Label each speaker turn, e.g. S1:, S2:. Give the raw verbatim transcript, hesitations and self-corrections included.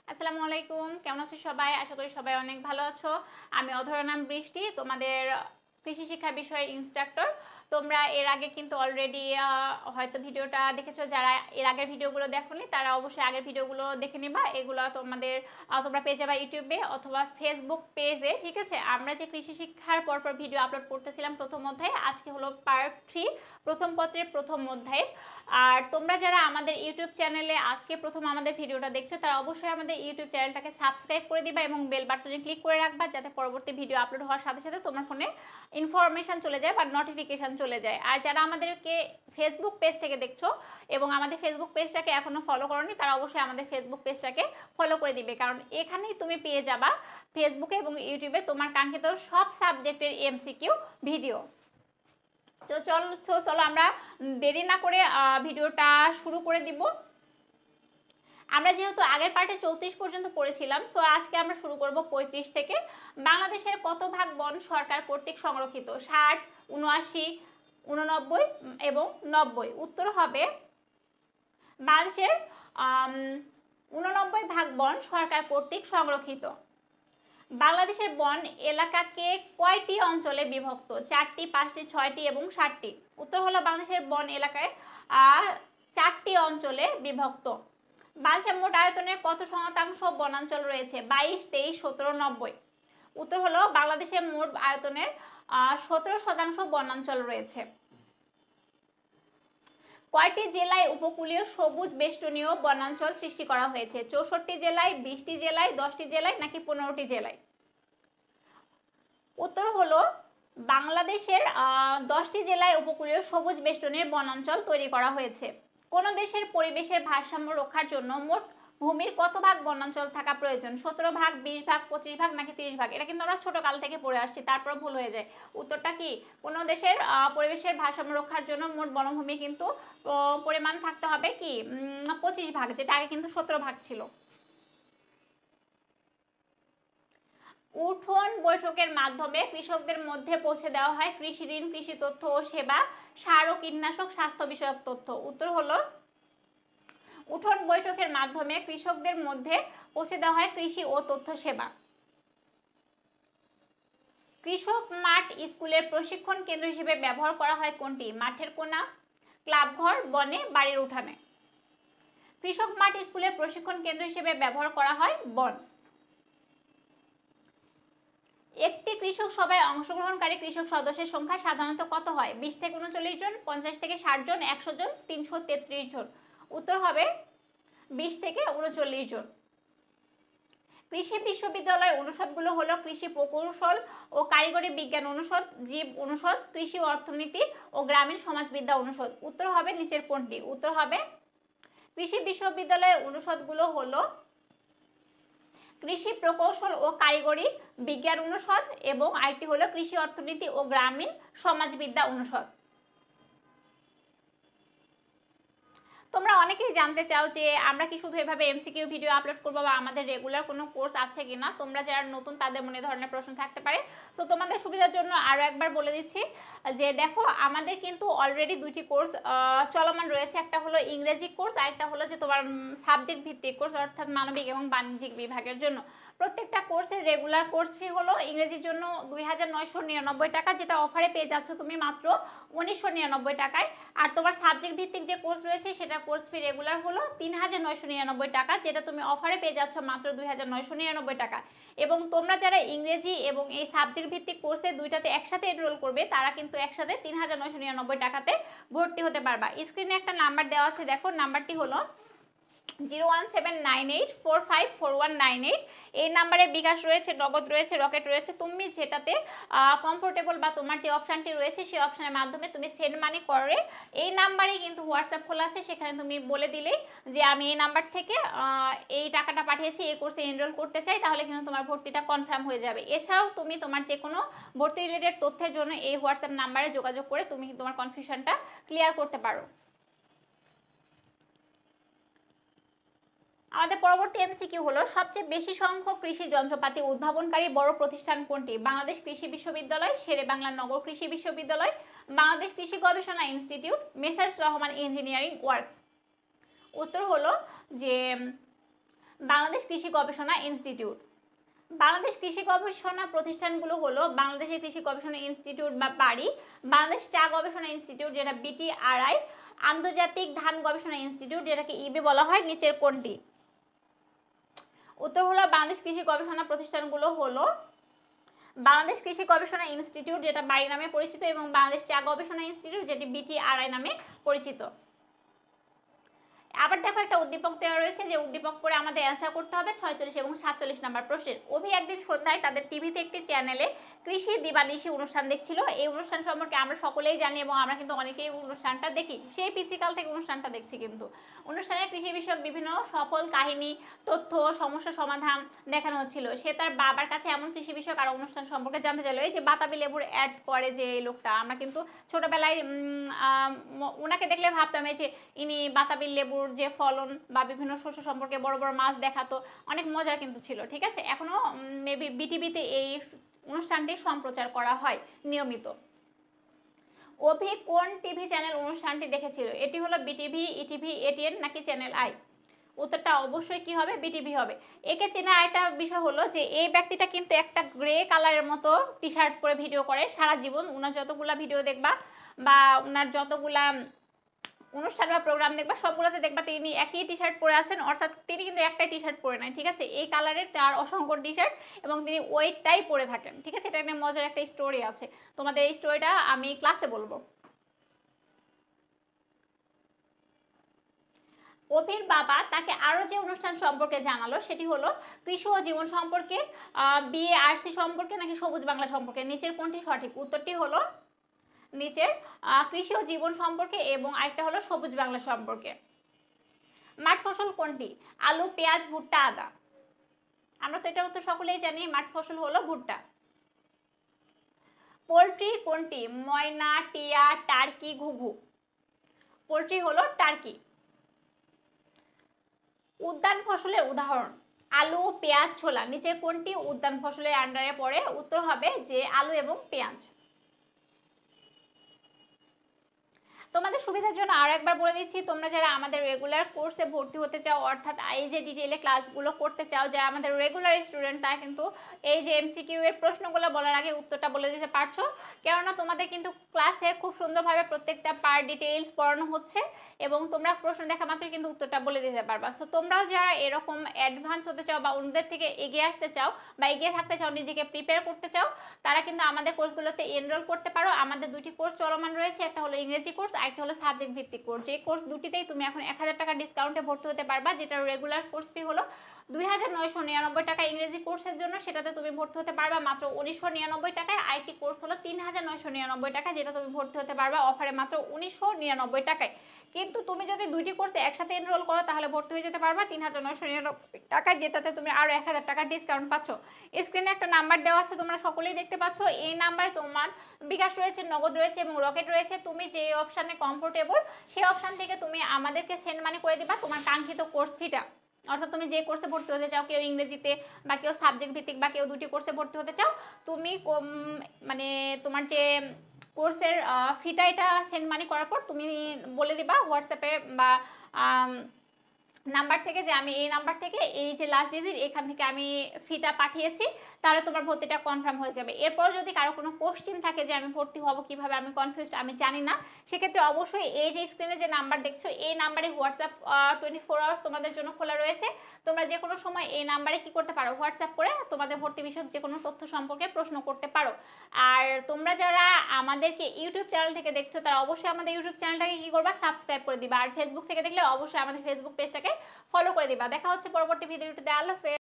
S1: আসসালামু আলাইকুম, কেমন আছো সবাই? আশা করি সবাই অনেক ভালো আছো। আমি অধরা নাম বৃষ্টি, তোমাদের কৃষি শিক্ষা বিষয়ের ইনস্ট্রাক্টর। তোমরা এর আগে কিন্তু অলরেডি হয়তো ভিডিওটা দেখেছো। যারা এর আগের ভিডিওগুলো দেখোনি তারা অবশ্যই আগের ভিডিওগুলো দেখে নিবা। এগুলো তোমাদের তোমরা পেয়ে যাবা ইউটিউবে অথবা ফেসবুক পেজে, ঠিক আছে? আমরা যে কৃষি শিক্ষার পরপর ভিডিও আপলোড করতেছিলাম প্রথম অধ্যায়, আজকে হলো পার্ট থ্রি, প্রথম পত্রের প্রথম অধ্যায়। আর তোমরা যারা আমাদের ইউটিউব চ্যানেলে আজকে প্রথম আমাদের ভিডিওটা দেখছো তারা অবশ্যই আমাদের ইউটিউব চ্যানেলটাকে সাবস্ক্রাইব করে দিবা এবং বেল বাটনে ক্লিক করে রাখবা, যাতে পরবর্তী ভিডিও আপলোড হওয়ার সাথে সাথে তোমার ফোনে ইনফরমেশন চলে যায় বা নোটিফিকেশন চলে যায়। আর যারা আমাদেরকে ফেসবুক পেজ থেকে দেখছো এবং আমাদের ফেসবুক পেজটাকে এখনো ফলো করোনি তারা অবশ্যই আমাদের ফেসবুক পেজটাকে ফলো করে দিবে, কারণ এখানেই তুমি পেয়ে যাবা ফেসবুকে এবং ইউটিউবে তোমার কাঙ্ক্ষিত সব সাবজেক্টের এমসিকিউ ভিডিও। তো চল চলো আমরা দেরি না করে ভিডিওটা শুরু করে দিব। আমরা যেহেতু আগের পার্টে চৌত্রিশ পর্যন্ত পড়েছিলাম, সো আজকে আমরা শুরু করব পঁয়ত্রিশ থেকে। বাংলাদেশের কত ভাগ বন সরকার কর্তৃক সংরক্ষিত? ষাট, উনআশি, উননব্বই এবং নব্বই। উত্তর হবে বাংলাদেশের উননব্বই ভাগ বন সরকার কর্তৃক সংরক্ষিত। বাংলাদেশের বন এলাকাকে কয়টি অঞ্চলে বিভক্ত? চারটি, পাঁচটি, ছয়টি এবং ষাটটি। উত্তর হলো বাংলাদেশের বন এলাকায় চারটি অঞ্চলে বিভক্ত। বাংলাদেশের মোট আয়তনের কত শতাংশ বনাঞ্চল রয়েছে? বাইশ, তেইশ, সতেরো, নব্বই। উত্তর হলো বাংলাদেশের মোট আয়তনের সতেরো শতাংশ বনাঞ্চল রয়েছে। কয়টি জেলায় উপকূলীয় সবুজ বেষ্টনীয় বনাঞ্চল সৃষ্টি করা হয়েছে? চৌষট্টি জেলায়, বিশটি জেলায়, দশটি জেলায় নাকি পনেরোটি জেলায়? উত্তর হলো বাংলাদেশের দশটি জেলায় উপকূলীয় সবুজ বেষ্টনীর বনাঞ্চল তৈরি করা হয়েছে। কোন দেশের পরিবেশের ভারসাম্য রক্ষার জন্য মোট ভূমির কত ভাগ বনাঞ্চল থাকা প্রয়োজন? সতেরো ভাগ, বিশ ভাগ, পঁচিশ ভাগ নাকি তিরিশ ভাগ? এটা কিন্তু আমরা ছোট কাল থেকে পড়ে আসছি, তারপর ভুল হয়ে যায়। উত্তরটা কি? কোন দেশের পরিবেশের ভারসাম্য রক্ষার জন্য মোট বনভূমি কিন্তু পরিমাণ থাকতে হবে কি পঁচিশ ভাগ, যেটা আগে কিন্তু সতেরো ভাগ ছিল। উঠোন বৈঠকের মাধ্যমে কৃষকদের মধ্যে পৌঁছে দেওয়া হয় কৃষি ঋণ, কৃষি তথ্য ও সেবা, সার ও কীটনাশক, স্বাস্থ্য বিষয়ক তথ্য। উত্তর হলো উঠোন বৈঠকের মাধ্যমে কৃষকদের মধ্যে পৌঁছে দেওয়া হয় কৃষি ও তথ্য সেবা। কৃষক মাঠ স্কুলের প্রশিক্ষণ কেন্দ্র হিসেবে ব্যবহার করা হয় কোনটি? মাঠের কোনা, ক্লাবঘর, বনে, বাড়ির উঠানে। কৃষক মাঠ স্কুলের প্রশিক্ষণ কেন্দ্র হিসেবে ব্যবহার করা হয় বন। একটি কৃষক সভায় অংশগ্রহণকারী কৃষক সদস্যের সংখ্যা সাধারণত কত হয়? বিশ থেকে উনচল্লিশ জন, পঞ্চাশ থেকে ষাট জন, একশো জন, তিনশো তেত্রিশ জন। উত্তর হবে বিশ থেকে উনচল্লিশ জন। কৃষি বিশ্ববিদ্যালয় অনুষদগুলো হলো কৃষি প্রকৌশল ও কারিগরি বিজ্ঞান অনুষদ, জীব অনুষদ, কৃষি অর্থনীতি ও গ্রামীণ সমাজবিদ্যা অনুষদ। উত্তর হবে নিচের কোনটি? উত্তর হবে কৃষি বিশ্ববিদ্যালয় অনুষদগুলো হলো কৃষি প্রকৌশল ও কারিগরি বিজ্ঞান অনুষদ এবং আরেকটি হলো কৃষি অর্থনীতি ও গ্রামীণ সমাজবিদ্যা অনুষদ। তোমরা অনেকেই জানতে চাও যে আমরা কি শুধু এভাবে এমসিকিউ ভিডিও আপলোড করবো বা আমাদের রেগুলার কোনো কোর্স আছে কিনা। তোমরা যারা নতুন তাদের মনে ধরনের প্রশ্ন থাকতে পারে, তো তোমাদের সুবিধার জন্য আরও একবার বলে দিচ্ছি যে দেখো আমাদের কিন্তু অলরেডি দুইটি কোর্স চলমান রয়েছে। একটা হলো ইংরেজি কোর্স, আরেকটা হলো যে তোমার সাবজেক্ট ভিত্তিক কোর্স, অর্থাৎ মানবিক এবং বাণিজ্যিক বিভাগের জন্য। প্রত্যেকটা কোর্সের রেগুলার কোর্স ফি হলো ইংরেজির জন্য দুই হাজার নয়শো নিরানব্বই টাকা, যেটা অফারে পেয়ে যাচ্ছ তুমি মাত্র উনিশশো নিরানব্বই টাকায়। আর তোমার সাবজেক্ট ভিত্তিক যে কোর্স রয়েছে সেটা কোর্স ফি রেগুলার হলো তিন হাজার নয়শো নিরানব্বই টাকা, যেটা তুমি অফারে পেয়ে যাচ্ছ মাত্র দুই হাজার নয়শো নিরানব্বই টাকা। এবং তোমরা যারা ইংরেজি এবং এই সাবজেক্ট ভিত্তিক কোর্সে দুইটাতে একসাথে এনরোল করবে তারা কিন্তু একসাথে তিন হাজার নয়শো নিরানব্বই টাকাতে ভর্তি হতে পারবা। স্ক্রিনে একটা নাম্বার দেওয়া আছে, দেখো নাম্বারটি হলো zero one seven nine eight four five four one nine eight. এই নাম্বারে বিকাশ রয়েছে, নগদ রয়েছে, রকেট রয়েছে। তুমি যেটাতে কমফোর্টেবল বা তোমার যে অপশানটি রয়েছে সেই অপশানের মাধ্যমে তুমি সেন্ড মানি করে এই নাম্বারে কিন্তু হোয়াটসঅ্যাপ খোলা আছে, সেখানে তুমি বলে দিলেই যে আমি এই নাম্বার থেকে এই টাকাটা পাঠিয়েছি, এই কোর্সে এনরোল করতে চাই, তাহলে কিন্তু তোমার ভর্তিটা কনফার্ম হয়ে যাবে। এছাড়াও তুমি তোমার যে কোনো ভর্তি রিলেটেড তথ্যের জন্য এই হোয়াটসঅ্যাপ নাম্বারে যোগাযোগ করে তুমি তোমার কনফিউশনটা ক্লিয়ার করতে পারো। আমাদের পরবর্তী এমসিকিউ হলো সবচেয়ে বেশি সংখ্যক কৃষি যন্ত্রপাতি উদ্ভাবনকারী বড় প্রতিষ্ঠান কোনটি? বাংলাদেশ কৃষি বিশ্ববিদ্যালয়, শেরে বাংলা নগর কৃষি বিশ্ববিদ্যালয়, বাংলাদেশ কৃষি গবেষণা institute, messrs Rahman engineering works. উত্তর হলো যে বাংলাদেশ কৃষি গবেষণা ইনস্টিটিউট। বাংলাদেশ কৃষি গবেষণা প্রতিষ্ঠানগুলো হলো বাংলাদেশের কৃষি গবেষণা ইনস্টিটিউট বা বাড়ি, বাংলাদেশ চা গবেষণা ইনস্টিটিউট যেটা বিটিআরআই, আন্তর্জাতিক ধান গবেষণা ইনস্টিটিউট যেটাকে ইবে বলা হয়, নিচের কোনটি? উত্তর হলো বাংলাদেশ কৃষি গবেষণা প্রতিষ্ঠানগুলো হলো বাংলাদেশ কৃষি গবেষণা ইনস্টিটিউট যেটা বাড়ি নামে পরিচিত এবং বাংলাদেশ চা গবেষণা ইনস্টিটিউট যেটি বিটিআরআই নামে পরিচিত। আবার দেখো একটা উদ্দীপক দেওয়া রয়েছে যে উদ্দীপক পড়ে আমাদের অ্যান্সার করতে হবে ছয়চল্লিশ এবং সাতচল্লিশ নাম্বার প্রশ্নের। অভি একদিন সন্ধ্যায় তাদের টিভিতে একটি চ্যানেলে কৃষি দিবানিশি অনুষ্ঠান দেখছিল। এই অনুষ্ঠান সম্পর্কে আমরা সকলেই জানি এবং আমরা কিন্তু অনেকেই অনুষ্ঠানটা দেখি, সেই পিচিকাল থেকে অনুষ্ঠানটা দেখছি। কিন্তু অনুষ্ঠানে কৃষি বিষয়ক বিভিন্ন সফল কাহিনী, তথ্য, সমস্যা সমাধান দেখানো হচ্ছিল। সে তার বাবার কাছে এমন কৃষি বিষয়ক আর অনুষ্ঠান সম্পর্কে জানতে চাইলো। এই যে বাতাবি লেবুর অ্যাড করে যে লোকটা, আমরা কিন্তু ছোটবেলায় ওনাকে দেখলে ভাবতাম এই যে ইনি বাতাবি লেবু যে ফলন বা বিভিন্ন শস্য সম্পর্কে বড় বড় মাছ দেখাতো, অনেক মজার কিন্তু ছিল। ঠিক আছে, এখনো মেবি বিটিভিতে এই অনুষ্ঠানটি সম্প্রচার করা হয় নিয়মিত। অভি কোন টিভি চ্যানেল অনুষ্ঠানটি দেখেছিল? এটি হলো বিটিভি, ইটিভি, এটিএন নাকি চ্যানেল আই? উত্তরটা অবশ্যই কি হবে? বিটিভি হবে। একে চেনা একটা বিষয় হলো যে এই ব্যক্তিটা কিন্তু একটা গ্রে কালারের মতো টি শার্ট পরে ভিডিও করে সারা জীবন। ওনার যতগুলা ভিডিও দেখবা বা ওনার যতগুলা অনুষ্ঠান বা প্রোগ্রাম দেখবা সবগুলোতে দেখবা তিনি একই টি শার্ট পরে আছেন, অর্থাৎ তিনি কিন্তু একটাই টি শার্ট পরে নাই। ঠিক আছে, এই কালারের তার অসংখ্য টি শার্ট এবং তিনি ওইটাই পরে থাকেন। ঠিক আছে, এটা একটা মজার একটা স্টোরি আছে, তোমাদের এই স্টোরিটা আমি ক্লাসে বলবো। অভির বাবা তাকে আরো যে অনুষ্ঠান সম্পর্কে জানালো সেটি হলো কৃষি ও জীবন সম্পর্কে, বিএআরসি সম্পর্কে নাকি সবুজ বাংলা সম্পর্কে? নিচের কোনটি সঠিক? উত্তরটি হলো নিচের কৃষি ও জীবন সম্পর্কে এবং আরেকটা হলো সবুজ বাংলা সম্পর্কে। মাঠ ফসল কোনটি? আলু, পেঁয়াজ, ভুট্টা, আদা? আমরা তো এটার উত্তর সকলেই জানি, মাঠ ফসল হলো ভুট্টা। পোল্ট্রি কোনটি? ময়না, টিয়া, টার্কি, ঘুঘু? পোল্ট্রি হলো টার্কি। উদ্যান ফসলের উদাহরণ? আলু, পেঁয়াজ, ছোলা। নিচের কোনটি উদ্যান ফসলের আন্ডারে পড়ে? উত্তর হবে যে আলু এবং পেঁয়াজ। তোমাদের সুবিধার জন্য আর একবার বলে দিচ্ছি, তোমরা যারা আমাদের রেগুলার কোর্সে ভর্তি হতে চাও, অর্থাৎ এই যে ডিটেইলে ক্লাসগুলো করতে চাও, যারা আমাদের রেগুলার স্টুডেন্ট, তারা কিন্তু এই যে এমসিকিউ এর প্রশ্নগুলো বলার আগে উত্তরটা বলে দিতে পারছো, কেননা তোমাদের কিন্তু ক্লাসে খুব সুন্দরভাবে প্রত্যেকটা পার্ট ডিটেইলস পড়ানো হচ্ছে এবং তোমরা প্রশ্ন দেখা মাত্রই কিন্তু উত্তরটা বলে দিতে পারবা। সো তোমরাও যারা এরকম অ্যাডভান্স হতে চাও বা অন্যদের থেকে এগিয়ে আসতে চাও বা এগিয়ে থাকতে চাও, নিজেকে প্রিপেয়ার করতে চাও, তারা কিন্তু আমাদের কোর্সগুলোতে এনরোল করতে পারো। আমাদের দুটি কোর্স চলমান রয়েছে, একটা হলো ইংরেজি কোর্স, আরেকটা হলো সাবজেক্ট ভিত্তিক কোর্স। এই কোর্স দুটিতেই তুমি এখন এক হাজার টাকা ডিসকাউন্টে ভর্তি হতে পারবা, যেটা রেগুলার কোর্স ফি হলো দুই হাজার নয়শো নিরানব্বই টাকা ইংরেজি কোর্সের জন্য, সেটাতে তুমি ভর্তি হতে পারবা মাত্র উনিশশো নিরানব্বই টাকায়। আইটি কোর্স হলো তিন হাজার নয়শো নিরানব্বই টাকা, যেটা তুমি ভর্তি হতে পারবা অফারে মাত্র উনিশশো নিরানব্বই টাকায়। কিন্তু তুমি যদি দুইটি কোর্সে একসাথে এনরোল করো তাহলে ভর্তি হয়ে যেতে পারবা তিন হাজার নয়শো নিরানব্বই টাকায়, যেটাতে তুমি আরো এক হাজার টাকা ডিসকাউন্ট পাচ্ছ। স্ক্রিনে একটা নাম্বার দেওয়া আছে, তোমরা সকলেই দেখতে পাচ্ছ। এই নাম্বারে তোমার বিকাশ রয়েছে, নগদ রয়েছে এবং রকেট রয়েছে। তুমি যে অপশানে কমফোর্টেবল সেই অপশান থেকে তুমি আমাদেরকে সেন্ড মানি করে দিবা তোমার কাঙ্ক্ষিত কোর্স ফিটা। অর্থাৎ তুমি যে কোর্সে ভর্তি হতে চাও, কেউ ইংরেজিতে বা কেউ সাবজেক্ট ভিত্তিক বা কেউ দুটি কোর্সে ভর্তি হতে চাও, তুমি মানে তোমার যে কোর্সের ফিটা এটা সেন্ড মানি করার পর তুমি বলে দিবা হোয়াটসঅ্যাপে বা নাম্বার থেকে যে আমি এই নাম্বার থেকে এই যে লাস্ট ডিজিট এখান থেকে আমি ফিটা পাঠিয়েছি, তাহলে তোমার ভর্তিটা কনফার্ম হয়ে যাবে। এরপর যদি কারো কোনো কোশ্চেন থাকে যে আমি ভর্তি হব কিভাবে, আমি কনফিউজড, আমি জানি না, সেক্ষেত্রে অবশ্যই এই যে স্ক্রিনে যে নাম্বার দেখছো এই নাম্বারে হোয়াটসঅ্যাপ টোয়েন্টি ফোর আওয়ার্স তোমাদের জন্য খোলা রয়েছে। তোমরা যে কোনো সময় এই নাম্বারে কি করতে পারো, হোয়াটসঅ্যাপ করে তোমাদের ভর্তি বিষয়ক যে কোনো তথ্য সম্পর্কে প্রশ্ন করতে পারো। আর তোমরা যারা আমাদেরকে ইউটিউব চ্যানেল থেকে দেখছো তারা অবশ্যই আমাদের ইউটিউব চ্যানেলটাকে কি করবা, সাবস্ক্রাইব করে দিবা। আর ফেসবুক থেকে দেখলে অবশ্যই আমাদের ফেসবুক পেজটাকে ফলো করে দিবা। দেখা হচ্ছে পরবর্তী ভিডিওতে। আল্লাহ হাফেজ।